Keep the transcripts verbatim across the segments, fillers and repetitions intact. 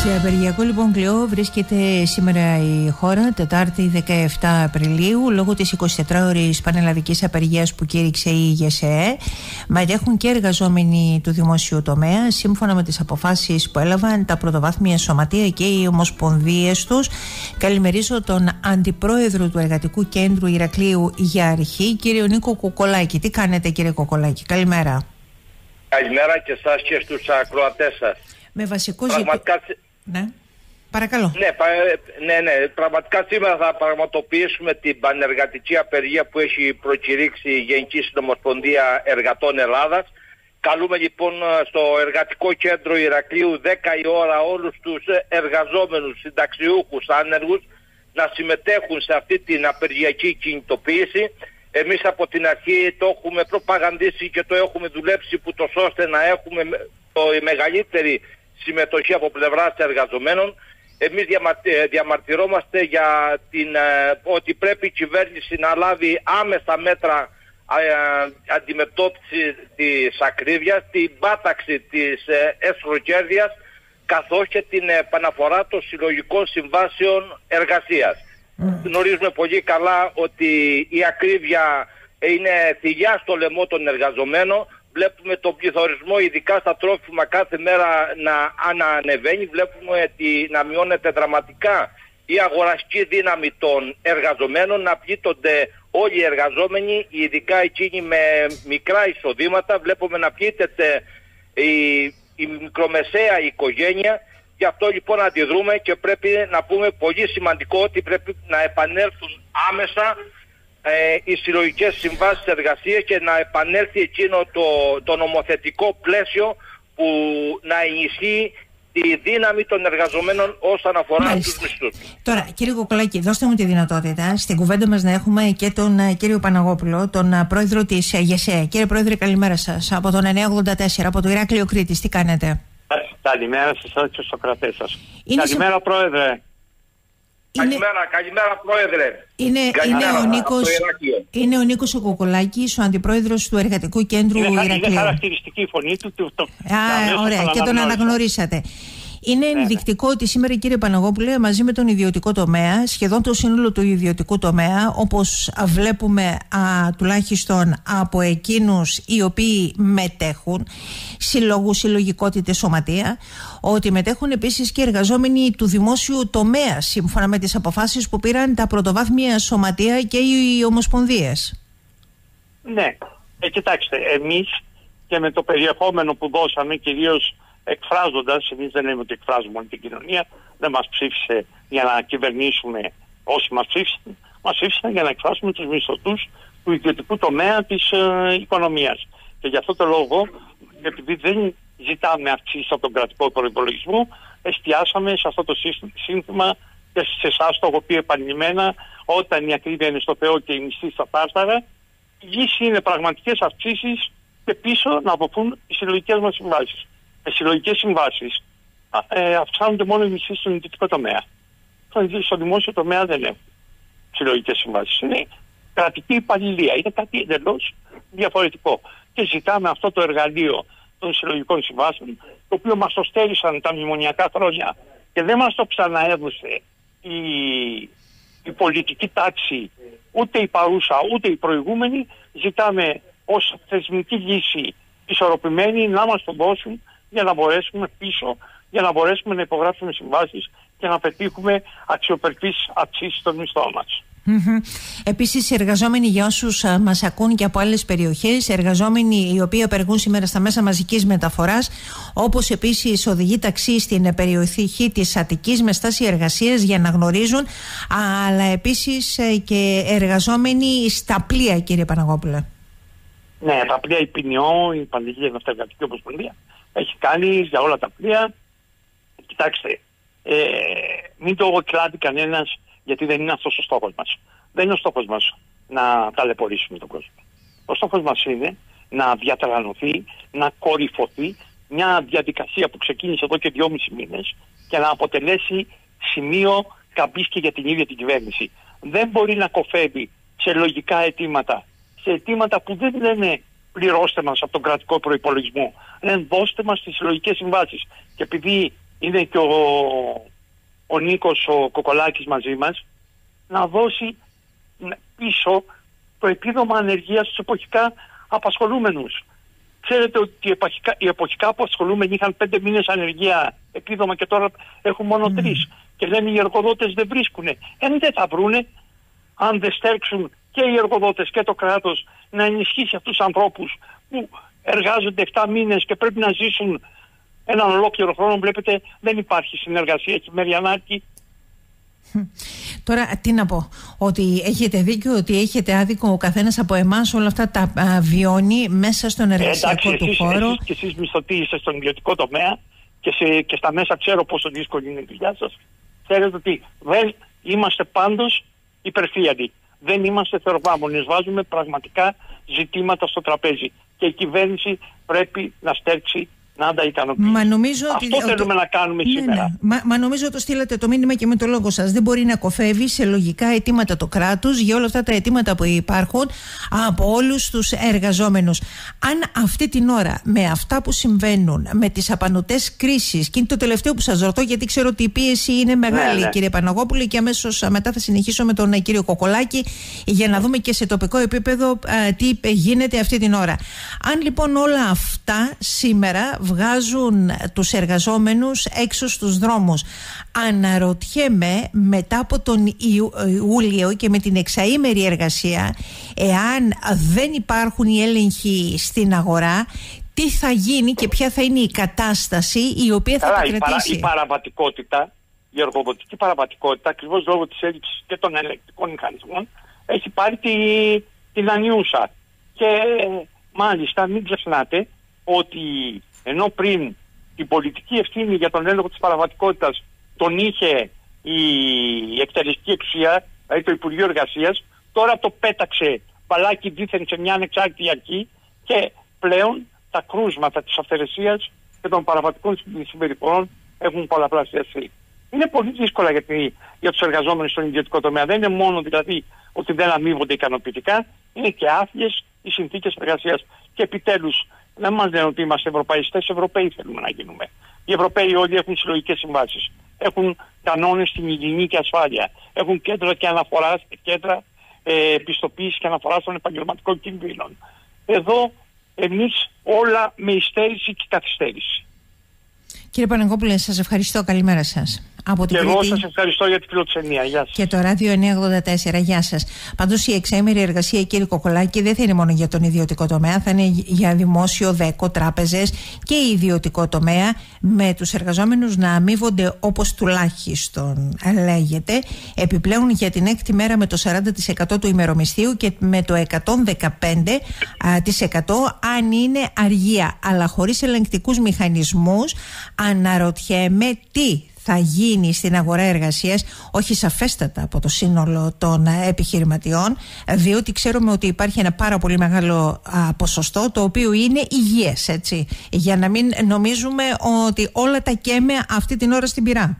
Σε απεργιακό λοιπόν κλειό βρίσκεται σήμερα η χώρα, Τετάρτη δεκαεφτά Απριλίου, λόγω της εικοσιτετράωρης πανελλαδικής απεργίας που κήρυξε η ΓΕΣΕΕ. Μετέχουν και εργαζόμενοι του δημόσιου τομέα, σύμφωνα με τις αποφάσεις που έλαβαν τα πρωτοβάθμια σωματεία και οι ομοσπονδίες τους. Καλημερίζω τον Αντιπρόεδρο του Εργατικού Κέντρου Ηρακλείου για αρχή, κύριο Νίκο Κοκολάκη. Τι κάνετε, κύριε Κοκολάκη? Καλημέρα. Καλημέρα και εσάς και στους ακροατές σας. Με βασικό ζήτημα. Ναι. Παρακαλώ. Ναι, ναι, ναι, πραγματικά σήμερα θα πραγματοποιήσουμε την πανεργατική απεργία που έχει προκηρύξει η Γενική Συνομοσπονδία Εργατών Ελλάδας. Καλούμε λοιπόν στο Εργατικό Κέντρο Ηρακλείου δέκα η ώρα όλους τους εργαζόμενους, συνταξιούχους, άνεργους να συμμετέχουν σε αυτή την απεργιακή κινητοποίηση. Εμείς από την αρχή το έχουμε προπαγανδίσει και το έχουμε δουλέψει που τόσο ώστε να έχουμε το, η μεγαλύτερη συμμετοχή από πλευράς εργαζομένων. Εμείς διαμαρτυρόμαστε για την, ότι πρέπει η κυβέρνηση να λάβει άμεσα μέτρα αντιμετώπιση της ακρίβειας, την πάταξη της εσχροκέρδειας, καθώς και την επαναφορά των συλλογικών συμβάσεων εργασίας. Mm. Γνωρίζουμε πολύ καλά ότι η ακρίβεια είναι θηλιά στο λαιμό των εργαζομένων. Βλέπουμε τον πληθωρισμό, ειδικά στα τρόφιμα, κάθε μέρα να ανανεβαίνει. Βλέπουμε ότι να μειώνεται δραματικά η αγοραστική δύναμη των εργαζομένων, να πλήττονται όλοι οι εργαζόμενοι, ειδικά εκείνοι με μικρά εισοδήματα. Βλέπουμε να πλήττεται η, η μικρομεσαία οικογένεια. Γι' αυτό λοιπόν αντιδρούμε και πρέπει να πούμε πολύ σημαντικό ότι πρέπει να επανέλθουν άμεσα ε, οι συλλογικές συμβάσεις εργασίας και να επανέλθει εκείνο το, το νομοθετικό πλαίσιο που να ενισχύει τη δύναμη των εργαζομένων όσον αφορά τους μισθούς. Τώρα, κύριε Κοκολάκη, δώστε μου τη δυνατότητα στην κουβέντα μας να έχουμε και τον κύριο Παναγόπουλο, τον πρόεδρο της ΓΕΣΕΕ. Κύριε Πρόεδρε, καλημέρα σας. Από τον εννιακόσια ογδόντα τέσσερα, από το Ηράκλειο Κρήτης, τι κάνετε? Καλημέρα σας και στους Σοκρατές σας. Καλημέρα σε... Πρόεδρε. Είναι... Καλημέρα, καλημέρα Πρόεδρε. Είναι, καλημέρα, είναι, ο Νίκος, είναι ο Νίκος ο Κοκολάκης, ο Αντιπρόεδρος του Εργατικού Κέντρου είναι, Ηρακλείου. Είναι χαρακτηριστική η φωνή του. Το, το, Α, ωραία, και τον αναγνωρίσατε. Είναι ναι, ενδεικτικό ναι. ότι σήμερα, κύριε Παναγόπουλε, μαζί με τον ιδιωτικό τομέα, σχεδόν το σύνολο του ιδιωτικού τομέα, όπως βλέπουμε α, τουλάχιστον από εκείνους οι οποίοι μετέχουν, συλλόγους, συλλογικότητες, σωματεία, ότι μετέχουν επίσης και εργαζόμενοι του δημόσιου τομέα, σύμφωνα με τις αποφάσεις που πήραν τα πρωτοβάθμια σωματεία και οι ομοσπονδίες. Ναι, ε, κοιτάξτε, εμείς και με το περιεχόμενο που δώσαμε, κυρίως εκφράζοντας, εμείς δεν λέμε ότι εκφράζουμε όλη την κοινωνία, δεν μας ψήφισε για να κυβερνήσουμε όσοι μας ψήφισαν, μας ψήφισαν για να εκφράσουμε τους μισθωτούς του ιδιωτικού τομέα της ε, οικονομίας. Και γι' αυτό το λόγο, επειδή δεν ζητάμε αυξήσεις από τον κρατικό προϋπολογισμό, εστιάσαμε σε αυτό το σύνθημα και σε εσάς το έχω πει επανειλημμένα, όταν η ακρίβεια είναι στο Θεό και η μισθή στα τάρταρα, η λύση είναι πραγματικές αυξήσεις και πίσω να αποφούν οι συλλογικές μας συμβάσεις. Με συλλογικές συμβάσεις ε, αυξάνονται μόνο οι μισθοί στον ιδιωτικό τομέα. Στο δημόσιο τομέα δεν έχουν συλλογικές συμβάσεις. Είναι κρατική υπαλληλία. Είναι κάτι εντελώς διαφορετικό. Και ζητάμε αυτό το εργαλείο των συλλογικών συμβάσεων, το οποίο μας το στέρισαν τα μνημονιακά χρόνια και δεν μας το ξαναέδωσε η, η πολιτική τάξη, ούτε η παρούσα ούτε η προηγούμενη. Ζητάμε ως θεσμική λύση ισορροπημένη να μας το δώσουν, για να μπορέσουμε πίσω, για να μπορέσουμε να υπογράψουμε συμβάσεις και να πετύχουμε αξιοπρεπείς αυξήσεις των μισθών μας. Mm-hmm. Επίσης, εργαζόμενοι, για όσους α, μας ακούν και από άλλες περιοχές, εργαζόμενοι οι οποίοι απεργούν σήμερα στα μέσα μαζικής μεταφοράς, όπως επίσης οδηγοί ταξί στην περιοχή της Αττικής με στάση εργασίας για να γνωρίζουν, αλλά επίσης και εργαζόμενοι στα πλοία, κύριε Παναγόπουλε. Ναι, τα πλοία, η ΠΝΙΟ, η Πανελληνική Ναυτεργατική Ομοσπονδία, έχει κάνει για όλα τα πλοία. Κοιτάξτε, ε, μην το κλάδει κανένας, γιατί δεν είναι αυτός ο στόχος μας. Δεν είναι ο στόχος μας να ταλαιπωρήσουμε τον κόσμο. Ο στόχος μας είναι να διατρανωθεί, να κορυφωθεί μια διαδικασία που ξεκίνησε εδώ και δυόμισι μήνες και να αποτελέσει σημείο καμπής και για την ίδια την κυβέρνηση. Δεν μπορεί να κοφεύει σε λογικά αιτήματα, σε αιτήματα που δεν λένε πληρώστε μας από τον κρατικό προϋπολογισμό, λένε δώστε μας τις συλλογικές συμβάσεις. Και επειδή είναι και ο, ο Νίκος ο Κοκολάκης μαζί μας, να δώσει πίσω το επίδομα ανεργίας στους εποχικά απασχολούμενους. Ξέρετε ότι οι εποχικά, οι εποχικά απασχολούμενοι είχαν πέντε μήνες ανεργία επίδομα και τώρα έχουν μόνο mm. τρεις. Και λένε οι εργοδότες δεν βρίσκουνε. Εν δεν θα βρούνε αν δεν στέρξουν και οι εργοδότες και το κράτος να ενισχύσει αυτούς τους ανθρώπους που εργάζονται επτά μήνες και πρέπει να ζήσουν έναν ολόκληρο χρόνο. Βλέπετε, δεν υπάρχει συνεργασία χειμεριανάκη. Τώρα τι να πω, ότι έχετε δίκιο, ότι έχετε άδικο, ο καθένας από εμάς όλα αυτά τα α, βιώνει μέσα στον εργασιακό ε, του εσείς, χώρο. Εσείς και εσείς μισθωτοί είστε στον ιδιωτικό τομέα και, σε, και στα μέσα ξέρω πόσο δύσκολη είναι η δουλειά σας. Ξέρετε ότι δεν είμαστε πάντως υπερφύαλοι. Δεν είμαστε θεροβάμονες. Βάζουμε πραγματικά ζητήματα στο τραπέζι και η κυβέρνηση πρέπει να στέρξει να τα ικανοποιήσει. Μα νομίζω Αυτό ότι, θέλουμε ότι... να κάνουμε ναι, σήμερα. Ναι. Μα, μα νομίζω το στείλατε το μήνυμα και με το λόγο σας. Δεν μπορεί να κοφεύει σε λογικά αιτήματα το κράτος για όλα αυτά τα αιτήματα που υπάρχουν από όλους τους εργαζόμενους. Αν αυτή την ώρα με αυτά που συμβαίνουν, με τις απανωτές κρίσεις, και είναι το τελευταίο που σας ρωτώ γιατί ξέρω ότι η πίεση είναι μεγάλη, ναι, ναι. κύριε Παναγόπουλη, και αμέσως μετά θα συνεχίσω με τον κύριο Κοκολάκη για να δούμε και σε τοπικό επίπεδο α, τι γίνεται αυτή την ώρα. Αν λοιπόν όλα αυτά σήμερα βγάζουν τους εργαζόμενους έξω στους δρόμους, αναρωτιέμαι μετά από τον Ιούλιο και με την εξαήμερη εργασία, εάν δεν υπάρχουν οι έλεγχοι στην αγορά, τι θα γίνει και ποια θα είναι η κατάσταση η οποία θα Καλά, επικρατήσει. Η, παρα, η παραβατικότητα, η εργοδοτική παραβατικότητα, ακριβώς λόγω της έλλειψης και των ελεκτικών μηχανισμών, έχει πάρει τη, την ανιούσα. Και μάλιστα μην ξεχνάτε ότι ενώ πριν την πολιτική ευθύνη για τον έλεγχο της παραβατικότητας τον είχε η εκτελεστική εξουσία, δηλαδή το Υπουργείο Εργασίας, τώρα το πέταξε μπαλάκι δίθεν σε μια ανεξάρτητη αρχή και πλέον τα κρούσματα της αυθαιρεσίας και των παραβατικών συμπεριφορών έχουν πολλαπλασιαστεί. Είναι πολύ δύσκολα για, τη, για τους εργαζόμενους στον ιδιωτικό τομέα. Δεν είναι μόνο δηλαδή ότι δεν αμείβονται ικανοποιητικά, είναι και άθλιες οι συνθήκες εργασίας. Και επιτέλους, δεν μας λένε ότι είμαστε ευρωπαϊστές, Ευρωπαίοι θέλουμε να γίνουμε. Οι Ευρωπαίοι όλοι έχουν συλλογικές συμβάσεις, έχουν κανόνες στην υγιεινή και ασφάλεια, έχουν κέντρα και αναφοράς, κέντρα ε, επιστοποίησης και αναφοράς των επαγγελματικών κινδύνων. Εδώ εμείς όλα με υστέρηση και καθυστέρηση. Κύριε Παναγόπουλε, σας ευχαριστώ. Καλημέρα σας. Από την και Κρήτη. εγώ σας ευχαριστώ για την φιλοξενία. Γεια σας. Και το Ράδιο εννιακόσια ογδόντα τέσσερα. Γεια σας. Πάντως η εξαήμερη εργασία, κύριε Κοκολάκη, δεν θα είναι μόνο για τον ιδιωτικό τομέα, θα είναι για δημόσιο, δέκο, τράπεζες και ιδιωτικό τομέα, με τους εργαζόμενους να αμείβονται όπως τουλάχιστον λέγεται. Επιπλέον για την έκτη μέρα με το σαράντα τοις εκατό του ημερομισθίου και με το εκατόν δεκαπέντε τοις εκατό αν είναι αργία. Αλλά χωρίς ελεγκτικούς μηχανισμούς, αναρωτιέμαι τι θα γίνει στην αγορά εργασίας, όχι σαφέστατα από το σύνολο των επιχειρηματιών, διότι ξέρουμε ότι υπάρχει ένα πάρα πολύ μεγάλο α, ποσοστό το οποίο είναι υγιές, έτσι, για να μην νομίζουμε ότι όλα τα καίμε αυτή την ώρα στην πυρά.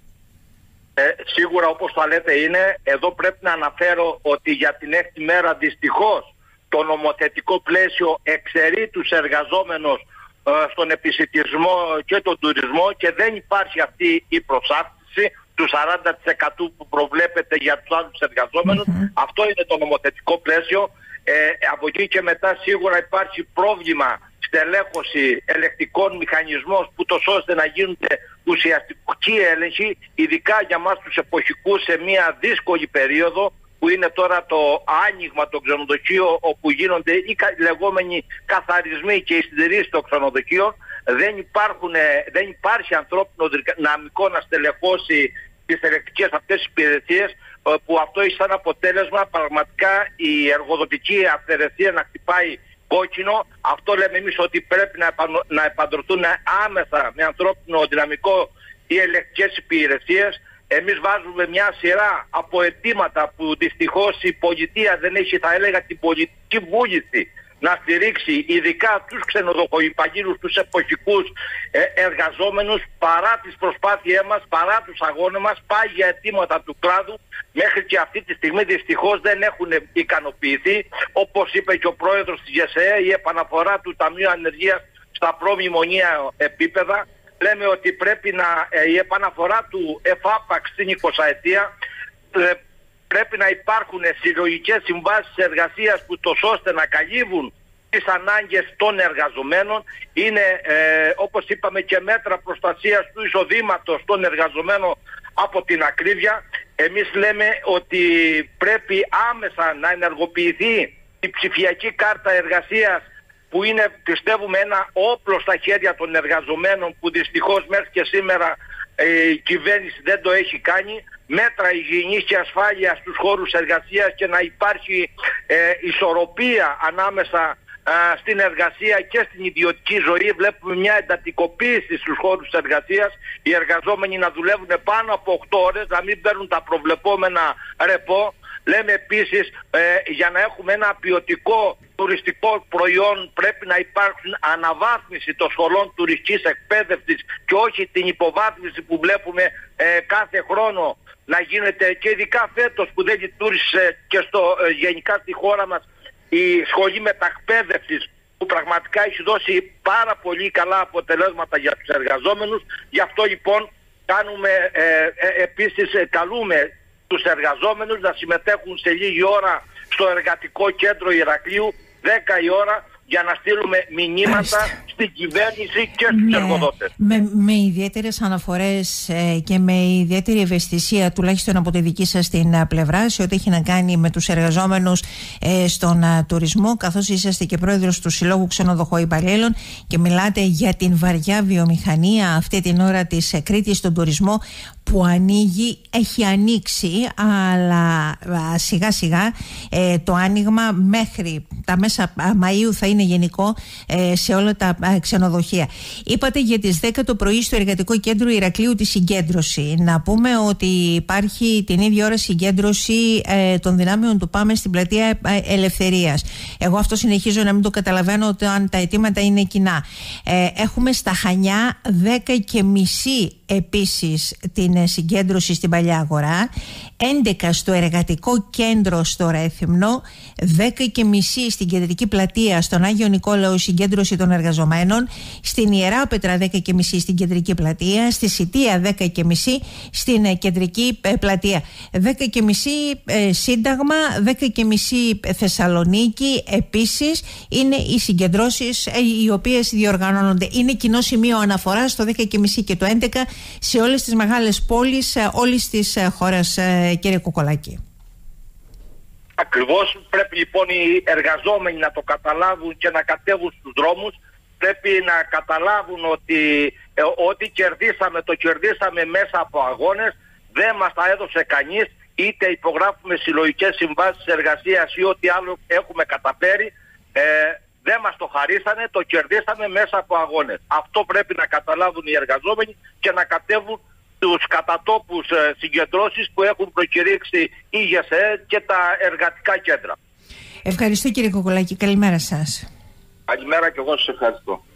Ε, σίγουρα όπως το λέτε είναι, εδώ πρέπει να αναφέρω ότι για την έκτη μέρα δυστυχώς το νομοθετικό πλαίσιο εξαιρεί τους εργαζόμενους στον επισιτισμό και τον τουρισμό και δεν υπάρχει αυτή η προσάρτηση του σαράντα τοις εκατό που προβλέπεται για τους άλλους εργαζόμενους. Mm-hmm. Αυτό είναι το νομοθετικό πλαίσιο. Ε, από εκεί και μετά σίγουρα υπάρχει πρόβλημα στελέχωση ελεκτικών μηχανισμών που τόσο ώστε να γίνονται ουσιαστικοί έλεγχοι, ειδικά για μας τους εποχικούς σε μια δύσκολη περίοδο που είναι τώρα το άνοιγμα των ξενοδοχείων, όπου γίνονται οι λεγόμενοι καθαρισμοί και οι συντηρήσεις των ξενοδοχείων. Δεν, υπάρχουν, δεν υπάρχει ανθρώπινο δυναμικό να στελεχώσει τις ελεκτικές αυτές τις υπηρεσίες, που αυτό έχει σαν αποτέλεσμα πραγματικά η εργοδοτική αυθαιρεσία να χτυπάει κόκκινο. Αυτό λέμε εμείς ότι πρέπει να, επαν, να επαντρωθούν άμεσα με ανθρώπινο δυναμικό οι ελεκτικές υπηρεσίες. Εμείς βάζουμε μια σειρά από αιτήματα που δυστυχώς η πολιτεία δεν έχει, θα έλεγα, την πολιτική βούληση να στηρίξει ειδικά τους ξενοδοχοϊπαγγείλους, τους εποχικούς ε, εργαζόμενους, παρά τις προσπάθειές μας, παρά τους αγώνες μας, πάγια αιτήματα του κλάδου μέχρι και αυτή τη στιγμή δυστυχώς δεν έχουν ικανοποιηθεί. Όπως είπε και ο πρόεδρος της ΓΕΣΕΕ, η επαναφορά του Ταμείου Ανεργίας στα προμνημονία επίπεδα λέμε ότι πρέπει να, ε, η επαναφορά του εφάπαξ στην εικοσαετία, ε, πρέπει να υπάρχουν συλλογικές συμβάσεις εργασίας που τόσο ώστε να καλύβουν τις ανάγκες των εργαζομένων. Είναι ε, όπως είπαμε και μέτρα προστασίας του εισοδήματος των εργαζομένων από την ακρίβεια. Εμείς λέμε ότι πρέπει άμεσα να ενεργοποιηθεί η ψηφιακή κάρτα εργασίας, που είναι, πιστεύουμε, ένα όπλο στα χέρια των εργαζομένων, που δυστυχώς μέχρι και σήμερα ε, η κυβέρνηση δεν το έχει κάνει. Μέτρα υγιεινής και ασφάλειας στους χώρους εργασίας και να υπάρχει ε, ισορροπία ανάμεσα ε, στην εργασία και στην ιδιωτική ζωή. Βλέπουμε μια εντατικοποίηση στους χώρους εργασίας. Οι εργαζόμενοι να δουλεύουν πάνω από οκτώ ώρες, να μην παίρνουν τα προβλεπόμενα ρεπό. Λέμε επίσης ε, για να έχουμε ένα ποιοτικό τουριστικό προϊόν πρέπει να υπάρξουν αναβάθμιση των σχολών τουριστικής εκπαίδευσης και όχι την υποβάθμιση που βλέπουμε ε, κάθε χρόνο να γίνεται, και ειδικά φέτος που δεν λειτουργήσε και στο, ε, γενικά στη χώρα μας η σχολή μετακπαίδευσης, που πραγματικά έχει δώσει πάρα πολύ καλά αποτελέσματα για τους εργαζόμενους. Γι' αυτό λοιπόν κάνουμε, ε, ε, επίσης ε, καλούμε τους εργαζόμενους να συμμετέχουν σε λίγη ώρα στο εργατικό κέντρο Ηρακλείου, δέκα η ώρα, για να στείλουμε μηνύματα Άστε. στην κυβέρνηση και στους ναι, εργοδότες. Με, με ιδιαίτερες αναφορές ε, και με ιδιαίτερη ευαισθησία, τουλάχιστον από τη δική σας την α, πλευρά, σε ό,τι έχει να κάνει με τους εργαζόμενους ε, στον α, τουρισμό, καθώς είσαστε και πρόεδρος του Συλλόγου Ξενοδοχοϊπαλλήλων και μιλάτε για την βαριά βιομηχανία αυτή την ώρα της ε, Κρήτης στον τουρισμό, που ανοίγει, έχει ανοίξει, αλλά α, σιγά σιγά ε, το άνοιγμα μέχρι τα μέσα Μαΐου θα είναι γενικό ε, σε όλα τα α, ξενοδοχεία. Είπατε για τις δέκα το πρωί στο Εργατικό Κέντρο Ηρακλείου τη συγκέντρωση. Να πούμε ότι υπάρχει την ίδια ώρα συγκέντρωση ε, των δυνάμεων του ΠΑΜΕ στην πλατεία Ελευθερίας. Εγώ αυτό συνεχίζω να μην το καταλαβαίνω, όταν τα αιτήματα είναι κοινά. Ε, έχουμε στα Χανιά δέκα και μισή επίσης την συγκέντρωση στην Παλιά Αγορά, έντεκα στο Εργατικό Κέντρο στο Ρέθυμνο, δέκα και μισή στην Κεντρική Πλατεία στον Άγιο Νικόλαο η συγκέντρωση των εργαζομένων, στην Ιεράπετρα δέκα και μισή στην Κεντρική Πλατεία, στη Σιτία δέκα και μισή στην Κεντρική Πλατεία, δέκα και μισή ε, Σύνταγμα, δέκα και μισή Θεσσαλονίκη. Επίσης είναι οι συγκεντρώσεις ε, οι οποίες διοργανώνονται. Είναι κοινό σημείο αναφοράς στο δέκα και μισή και το έντεκα σε όλες τις μεγάλες πόλεις όλης της χώρας, κύριε Κουκολάκη. Ακριβώς, πρέπει λοιπόν οι εργαζόμενοι να το καταλάβουν και να κατέβουν στους δρόμους. Πρέπει να καταλάβουν ότι ε, ό,τι κερδίσαμε το κερδίσαμε μέσα από αγώνες, δεν μας τα έδωσε κανείς, είτε υπογράφουμε συλλογικές συμβάσεις εργασίας ή ό,τι άλλο έχουμε καταφέρει, ε, δεν μας το χαρίσανε, το κερδίσαμε μέσα από αγώνες. Αυτό πρέπει να καταλάβουν οι εργαζόμενοι και να κατέβουν τους κατατόπους ε, συγκεντρώσεις που έχουν προκηρύξει η ΓΕΣΕ και τα εργατικά κέντρα. Ευχαριστώ κύριε Κουκολάκη, καλημέρα σας. Καλημέρα και εγώ σας ευχαριστώ.